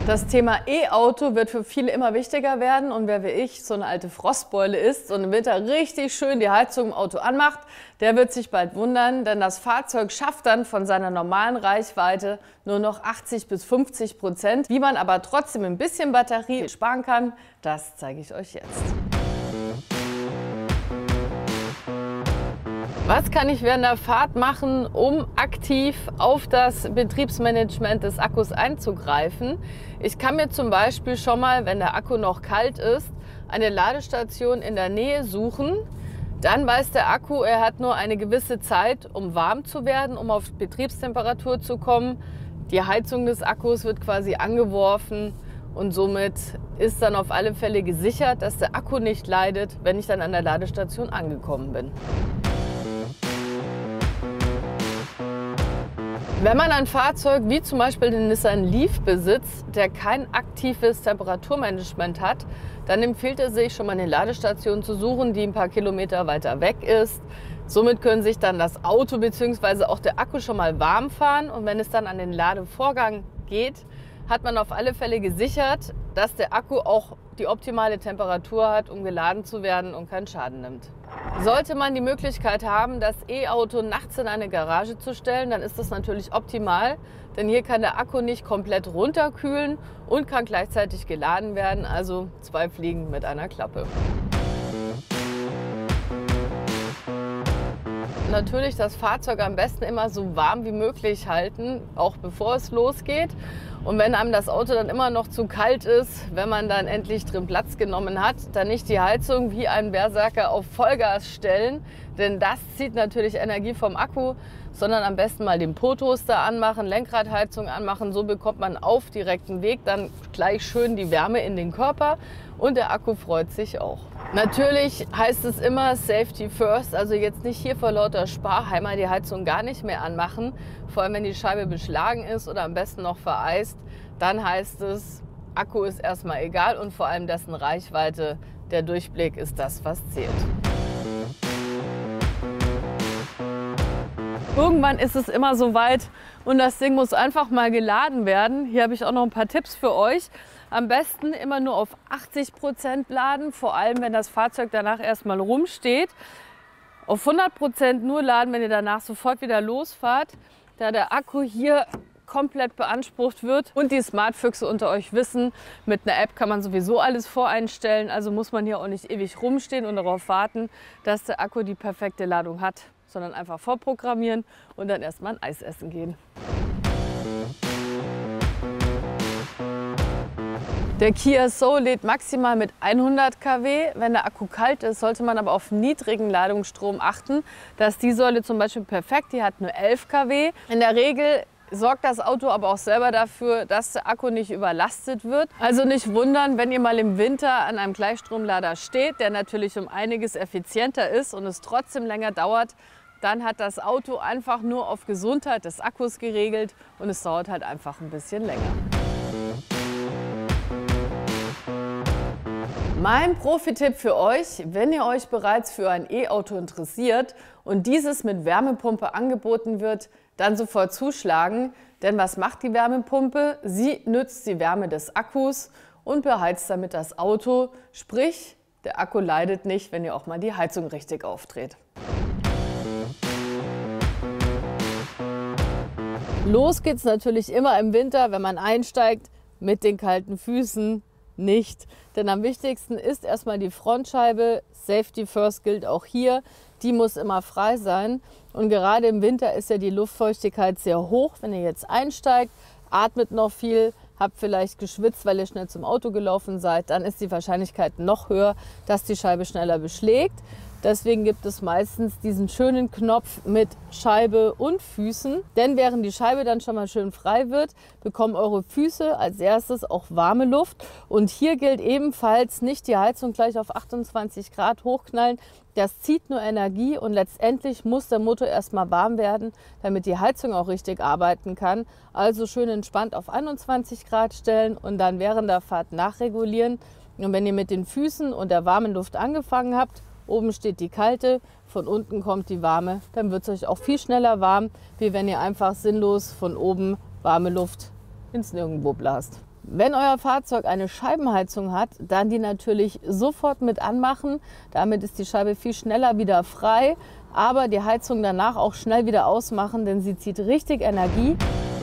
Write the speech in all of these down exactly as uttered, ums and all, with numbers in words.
Das Thema E-Auto wird für viele immer wichtiger werden und wer wie ich so eine alte Frostbeule ist und im Winter richtig schön die Heizung im Auto anmacht, der wird sich bald wundern, denn das Fahrzeug schafft dann von seiner normalen Reichweite nur noch achtzig bis fünfzig Prozent. Wie man aber trotzdem ein bisschen Batterie sparen kann, das zeige ich euch jetzt. Was kann ich während der Fahrt machen, um aktiv auf das Betriebsmanagement des Akkus einzugreifen? Ich kann mir zum Beispiel schon mal, wenn der Akku noch kalt ist, eine Ladestation in der Nähe suchen. Dann weiß der Akku, er hat nur eine gewisse Zeit, um warm zu werden, um auf Betriebstemperatur zu kommen. Die Heizung des Akkus wird quasi angeworfen und somit ist dann auf alle Fälle gesichert, dass der Akku nicht leidet, wenn ich dann an der Ladestation angekommen bin. Wenn man ein Fahrzeug wie zum Beispiel den Nissan Leaf besitzt, der kein aktives Temperaturmanagement hat, dann empfiehlt es sich, schon mal eine Ladestation zu suchen, die ein paar Kilometer weiter weg ist. Somit können sich dann das Auto bzw. auch der Akku schon mal warm fahren und wenn es dann an den Ladevorgang geht, hat man auf alle Fälle gesichert, dass der Akku auch die optimale Temperatur hat, um geladen zu werden und keinen Schaden nimmt. Sollte man die Möglichkeit haben, das E-Auto nachts in eine Garage zu stellen, dann ist das natürlich optimal, denn hier kann der Akku nicht komplett runterkühlen und kann gleichzeitig geladen werden, also zwei Fliegen mit einer Klappe. Natürlich das Fahrzeug am besten immer so warm wie möglich halten, auch bevor es losgeht. Und wenn einem das Auto dann immer noch zu kalt ist, wenn man dann endlich drin Platz genommen hat, dann nicht die Heizung wie ein Berserker auf Vollgas stellen, denn das zieht natürlich Energie vom Akku, sondern am besten mal den Po-Toaster anmachen, Lenkradheizung anmachen, so bekommt man auf direktem Weg dann gleich schön die Wärme in den Körper und der Akku freut sich auch. Natürlich heißt es immer Safety first, also jetzt nicht hier vor lauter Sparheimer die Heizung gar nicht mehr anmachen, vor allem wenn die Scheibe beschlagen ist oder am besten noch vereist, dann heißt es, Akku ist erstmal egal und vor allem dessen Reichweite, der Durchblick ist das, was zählt. Irgendwann ist es immer soweit und das Ding muss einfach mal geladen werden. Hier habe ich auch noch ein paar Tipps für euch. Am besten immer nur auf achtzig Prozent laden, vor allem wenn das Fahrzeug danach erstmal rumsteht. Auf hundert Prozent nur laden, wenn ihr danach sofort wieder losfahrt, da der Akku hier komplett beansprucht wird. Und die Smartfüchse unter euch wissen, mit einer App kann man sowieso alles voreinstellen, also muss man hier auch nicht ewig rumstehen und darauf warten, dass der Akku die perfekte Ladung hat, sondern einfach vorprogrammieren und dann erstmal ein Eis essen gehen. Der Kia Soul lädt maximal mit hundert Kilowatt. Wenn der Akku kalt ist, sollte man aber auf niedrigen Ladungsstrom achten. Da ist die Säule zum Beispiel perfekt, die hat nur elf Kilowatt. In der Regel sorgt das Auto aber auch selber dafür, dass der Akku nicht überlastet wird. Also nicht wundern, wenn ihr mal im Winter an einem Gleichstromlader steht, der natürlich um einiges effizienter ist und es trotzdem länger dauert, dann hat das Auto einfach nur auf Gesundheit des Akkus geregelt und es dauert halt einfach ein bisschen länger. Mein Profi-Tipp für euch, wenn ihr euch bereits für ein E-Auto interessiert und dieses mit Wärmepumpe angeboten wird, dann sofort zuschlagen. Denn was macht die Wärmepumpe? Sie nützt die Wärme des Akkus und beheizt damit das Auto. Sprich, der Akku leidet nicht, wenn ihr auch mal die Heizung richtig aufdreht. Los geht's natürlich immer im Winter, wenn man einsteigt, mit den kalten Füßen. Nicht, denn am wichtigsten ist erstmal die Frontscheibe. Safety first gilt auch hier. Die muss immer frei sein. Und gerade im Winter ist ja die Luftfeuchtigkeit sehr hoch. Wenn ihr jetzt einsteigt, atmet noch viel, habt vielleicht geschwitzt, weil ihr schnell zum Auto gelaufen seid, dann ist die Wahrscheinlichkeit noch höher, dass die Scheibe schneller beschlägt. Deswegen gibt es meistens diesen schönen Knopf mit Scheibe und Füßen. Denn während die Scheibe dann schon mal schön frei wird, bekommen eure Füße als erstes auch warme Luft. Und hier gilt ebenfalls nicht die Heizung gleich auf achtundzwanzig Grad hochknallen. Das zieht nur Energie und letztendlich muss der Motor erstmal warm werden, damit die Heizung auch richtig arbeiten kann. Also schön entspannt auf einundzwanzig Grad stellen und dann während der Fahrt nachregulieren. Und wenn ihr mit den Füßen und der warmen Luft angefangen habt, oben steht die kalte, von unten kommt die warme, dann wird es euch auch viel schneller warm, wie wenn ihr einfach sinnlos von oben warme Luft ins Nirgendwo blast. Wenn euer Fahrzeug eine Scheibenheizung hat, dann die natürlich sofort mit anmachen. Damit ist die Scheibe viel schneller wieder frei, aber die Heizung danach auch schnell wieder ausmachen, denn sie zieht richtig Energie.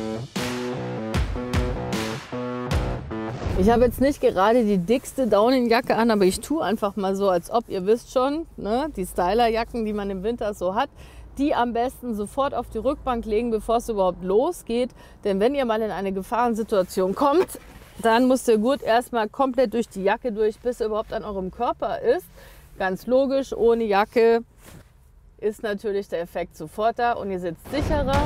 Ich habe jetzt nicht gerade die dickste Daunenjacke an, aber ich tue einfach mal so, als ob, ihr wisst schon, ne, die Stylerjacken, die man im Winter so hat, die am besten sofort auf die Rückbank legen, bevor es überhaupt losgeht. Denn wenn ihr mal in eine Gefahrensituation kommt, dann muss der Gurt erstmal komplett durch die Jacke durch, bis er überhaupt an eurem Körper ist. Ganz logisch, ohne Jacke ist natürlich der Effekt sofort da und ihr sitzt sicherer.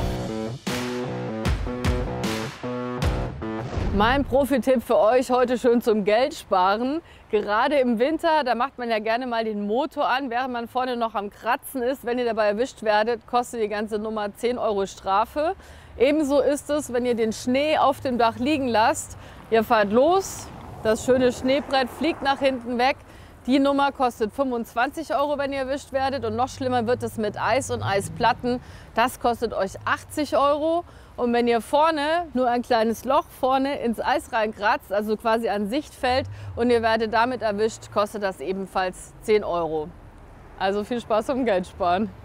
Mein Profi-Tipp für euch heute schön zum Geld sparen. Gerade im Winter, da macht man ja gerne mal den Motor an, während man vorne noch am Kratzen ist. Wenn ihr dabei erwischt werdet, kostet die ganze Nummer zehn Euro Strafe. Ebenso ist es, wenn ihr den Schnee auf dem Dach liegen lasst. Ihr fahrt los, das schöne Schneebrett fliegt nach hinten weg. Die Nummer kostet fünfundzwanzig Euro, wenn ihr erwischt werdet. Und noch schlimmer wird es mit Eis und Eisplatten. Das kostet euch achtzig Euro. Und wenn ihr vorne nur ein kleines Loch vorne ins Eis reinkratzt, also quasi an Sichtfeld, und ihr werdet damit erwischt, kostet das ebenfalls zehn Euro. Also viel Spaß beim Geld sparen.